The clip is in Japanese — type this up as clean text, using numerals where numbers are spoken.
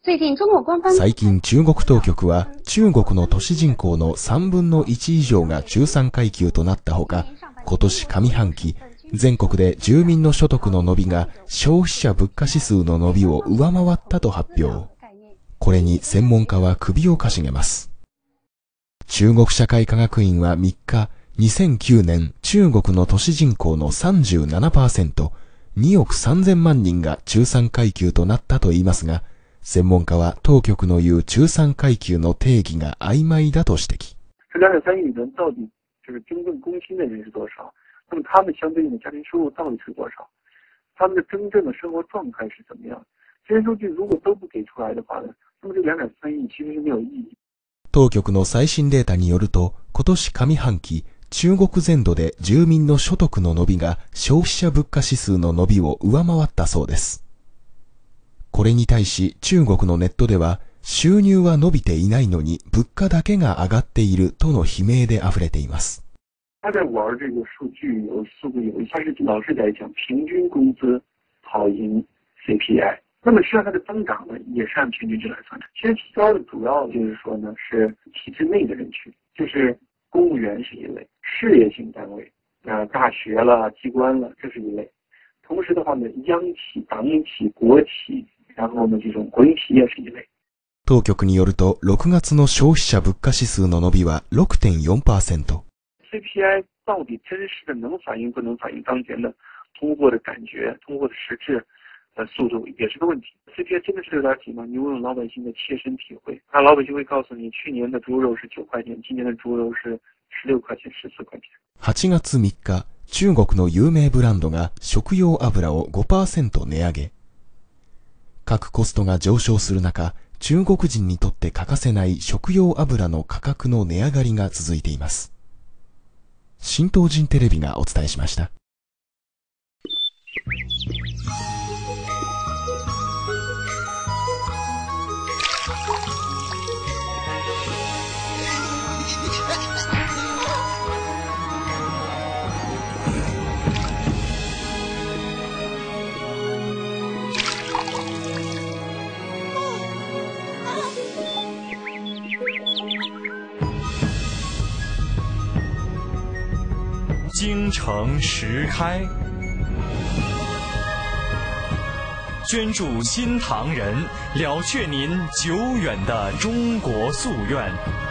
最近中国当局は中国の都市人口の3分の1以上が中産階級となったほか、今年上半期、全国で住民の所得の伸びが消費者物価指数の伸びを上回ったと発表。これに専門家は首をかしげます。中国社会科学院は3日、2009年中国の都市人口の 37%、2億3000万人が中産階級となったと言いますが、専門家は当局の言う中産階級の定義が曖昧だと指摘。 2.3亿人到底就是真正工薪的人是多少？那么他们相对应的家庭收入到底是多少？他们的真正的生活状态是怎么样？这些数据如果都不给出来的话呢，那么这2.3亿其实是没有意义。 当局の最新データによると、今年上半期、中国全土で住民の所得の伸びが消費者物価指数の伸びを上回ったそうです。これに対し中国のネットでは、収入は伸びていないのに物価だけが上がっているとの悲鳴で溢れています。 他在玩这个数据有速度有一下是老实来讲，平均工资跑赢 CPI。那么实际上它的增长呢，也是按平均值来算的。其实提高的主要就是说呢，是体制内的人群，就是公务员是一类，事业性单位，大学了、机关了，这是一类。同时的话呢，央企、党企、国企，然后呢这种国营企业是一类。 当局によると、6月の消費者物価指数の伸びは 6.4%。 CPI 到底真实的能反映不能反映当前的通货的感觉、通货的实质的速度也是个问题。CPI 真的是有点紧吗？你问问老百姓的切身体会，那老百姓会告诉你，去年的猪肉是9块钱，今年的猪肉是16块钱、14块钱。 8月3日、中国の有名ブランドが食用油を 5% 値上げ。各コストが上昇する中、中国人にとって欠かせない食用油の価格の値上がりが続いています。新東人テレビがお伝えしました。 京城十开，捐助新唐人，了却您久远的中国夙愿。